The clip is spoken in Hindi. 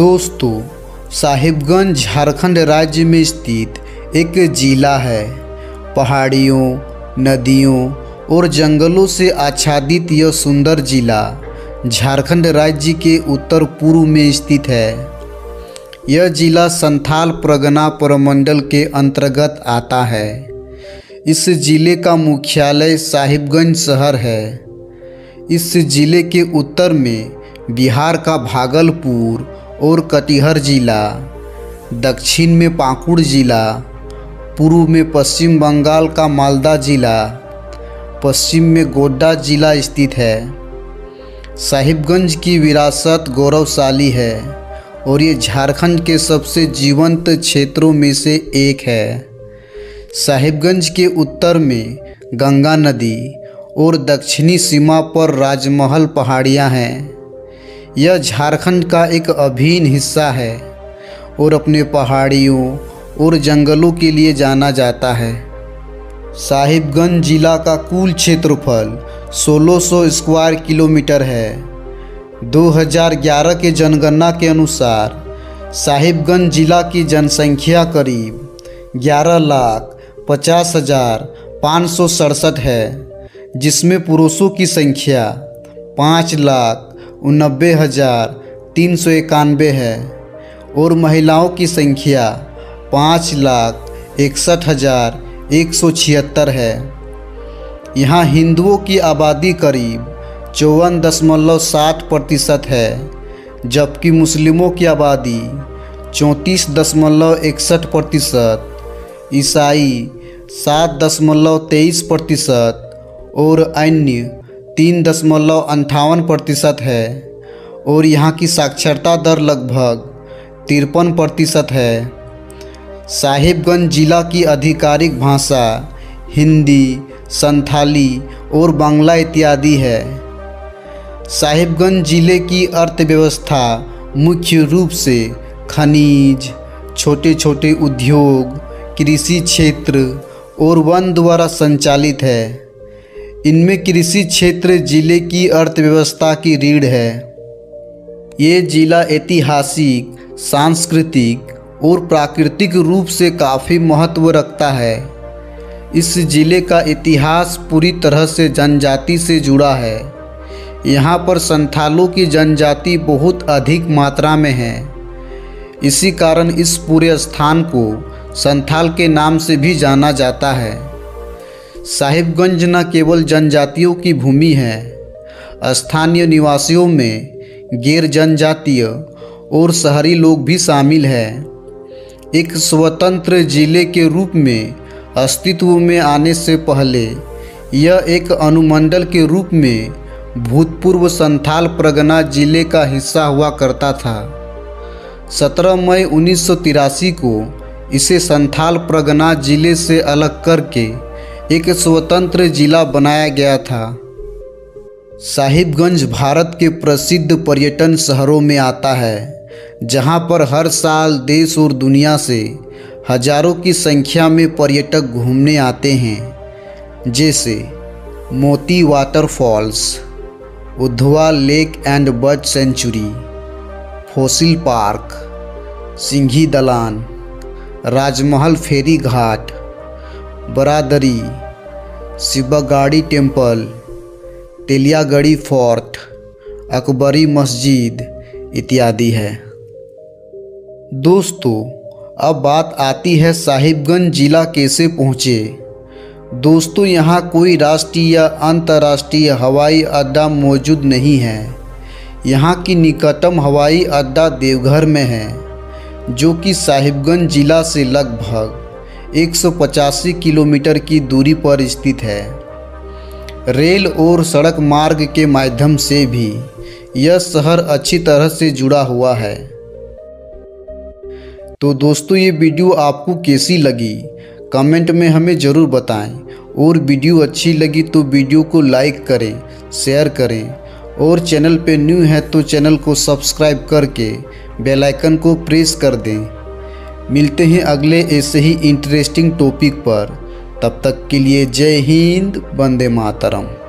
दोस्तों, साहिबगंज झारखंड राज्य में स्थित एक ज़िला है। पहाड़ियों, नदियों और जंगलों से आच्छादित यह सुंदर ज़िला झारखंड राज्य के उत्तर पूर्व में स्थित है। यह ज़िला संथाल परगना प्रमंडल के अंतर्गत आता है। इस ज़िले का मुख्यालय साहिबगंज शहर है। इस ज़िले के उत्तर में बिहार का भागलपुर और कटिहार जिला, दक्षिण में पाकुड़ जिला, पूर्व में पश्चिम बंगाल का मालदा जिला, पश्चिम में गोड्डा जिला स्थित है। साहिबगंज की विरासत गौरवशाली है और ये झारखंड के सबसे जीवंत क्षेत्रों में से एक है। साहिबगंज के उत्तर में गंगा नदी और दक्षिणी सीमा पर राजमहल पहाड़ियाँ हैं। यह झारखंड का एक अभिन्न हिस्सा है और अपने पहाड़ियों और जंगलों के लिए जाना जाता है। साहिबगंज जिला का कुल क्षेत्रफल 1600 स्क्वायर किलोमीटर है। 2011 के जनगणना के अनुसार साहिबगंज जिला की जनसंख्या करीब 11,50,567 है, जिसमें पुरुषों की संख्या 5,90,391 है और महिलाओं की संख्या 5,61,176 है। यहाँ हिंदुओं की आबादी करीब 54.7% है, जबकि मुस्लिमों की आबादी 34.61%, ईसाई 7.23% और अन्य 3.58% है। और यहाँ की साक्षरता दर लगभग 53% है। साहिबगंज जिला की आधिकारिक भाषा हिंदी, संथाली और बांग्ला इत्यादि है। साहिबगंज जिले की अर्थव्यवस्था मुख्य रूप से खनिज, छोटे छोटे उद्योग, कृषि क्षेत्र और वन द्वारा संचालित है। इनमें कृषि क्षेत्र जिले की अर्थव्यवस्था की रीढ़ है। ये जिला ऐतिहासिक, सांस्कृतिक और प्राकृतिक रूप से काफ़ी महत्व रखता है। इस जिले का इतिहास पूरी तरह से जनजाति से जुड़ा है। यहाँ पर संथालों की जनजाति बहुत अधिक मात्रा में है। इसी कारण इस पूरे स्थान को संथाल के नाम से भी जाना जाता है। साहिबगंज न केवल जनजातियों की भूमि है, स्थानीय निवासियों में गैर जनजातीय और शहरी लोग भी शामिल हैं। एक स्वतंत्र जिले के रूप में अस्तित्व में आने से पहले यह एक अनुमंडल के रूप में भूतपूर्व संथाल परगना जिले का हिस्सा हुआ करता था। 17 मई 1983 को इसे संथाल परगना जिले से अलग करके एक स्वतंत्र जिला बनाया गया था। साहिबगंज भारत के प्रसिद्ध पर्यटन शहरों में आता है, जहां पर हर साल देश और दुनिया से हजारों की संख्या में पर्यटक घूमने आते हैं, जैसे Moti waterfalls, Udhwa lake and bird sanctuary, fossil park, Singhi Dalan, Rajmahal ferry ghat, Baradari, Shivgadi temple, Teliyagarhi fort, Akbari Masjid इत्यादि है। दोस्तों, अब बात आती है साहिबगंज जिला कैसे पहुँचे। दोस्तों, यहाँ कोई राष्ट्रीय या अंतर्राष्ट्रीय हवाई अड्डा मौजूद नहीं है। यहाँ की निकटतम हवाई अड्डा देवघर में है, जो कि साहिबगंज जिला से लगभग 185 किलोमीटर की दूरी पर स्थित है। रेल और सड़क मार्ग के माध्यम से भी यह शहर अच्छी तरह से जुड़ा हुआ है। तो दोस्तों, ये वीडियो आपको कैसी लगी कमेंट में हमें ज़रूर बताएं। और वीडियो अच्छी लगी तो वीडियो को लाइक करें, शेयर करें और चैनल पे न्यू है तो चैनल को सब्सक्राइब करके बेल आइकन को प्रेस कर दें। मिलते हैं अगले ऐसे ही इंटरेस्टिंग टॉपिक पर। तब तक के लिए जय हिंद, वंदे मातरम।